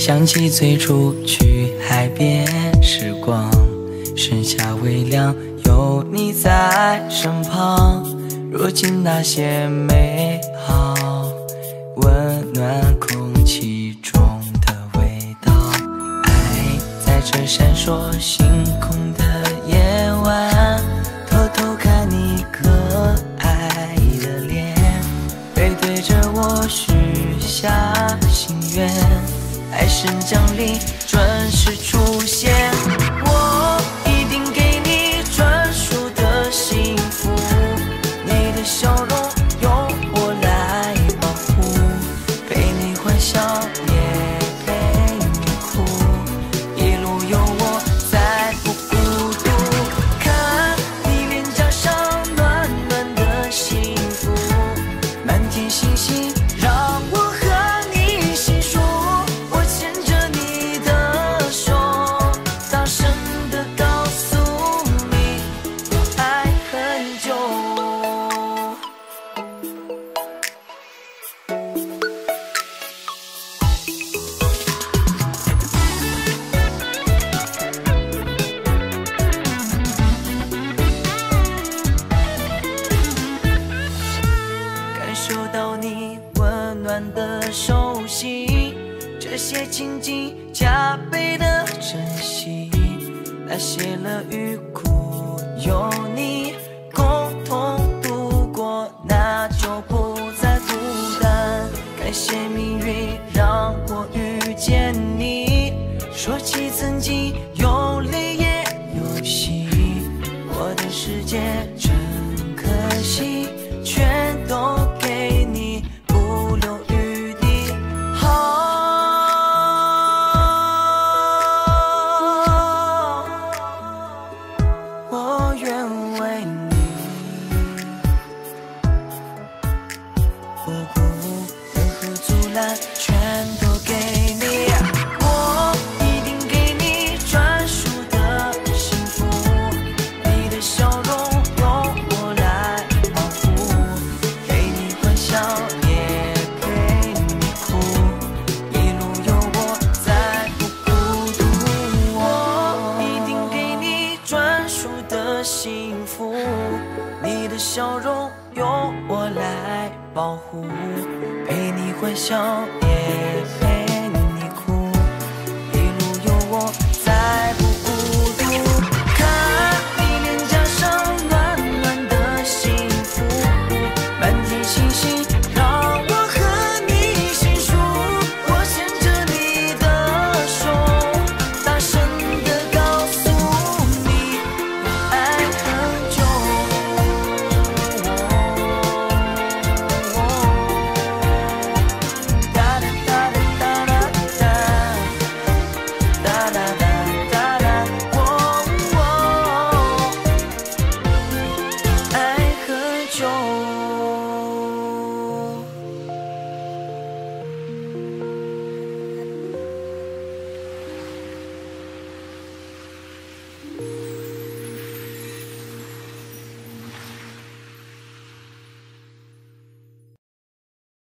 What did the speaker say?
想起最初去海边时光，盛夏微凉，有你在身旁。如今那些美好，温暖空气中的味道。爱在这闪烁星空的夜晚，偷偷看你可爱的脸，背对着我许下心愿，爱神降临，准时出现。我一定给你专属的幸福，你的笑容由我来保护，陪你欢笑也陪你哭，一路有我在不孤独。看你脸颊上暖暖的幸福，满天星星让我和你细数。我牵着你的手，大声地告诉你，我爱很久。感受到你温暖的手心，这些情景加倍的珍惜。那些乐与苦，有你共同度过，那就不再孤单。感谢命运让我遇见你，说起曾经有泪也有喜，我的世界真可惜，全都给你，不留余地。好，我愿为你不顾任何阻拦，全都给你。我一定给你专属的幸福，你的笑容由我来保护，陪你欢笑也陪你哭，一路有我在不孤独。我一定给你专属的幸福，你的笑容由我来保护，陪你欢笑也陪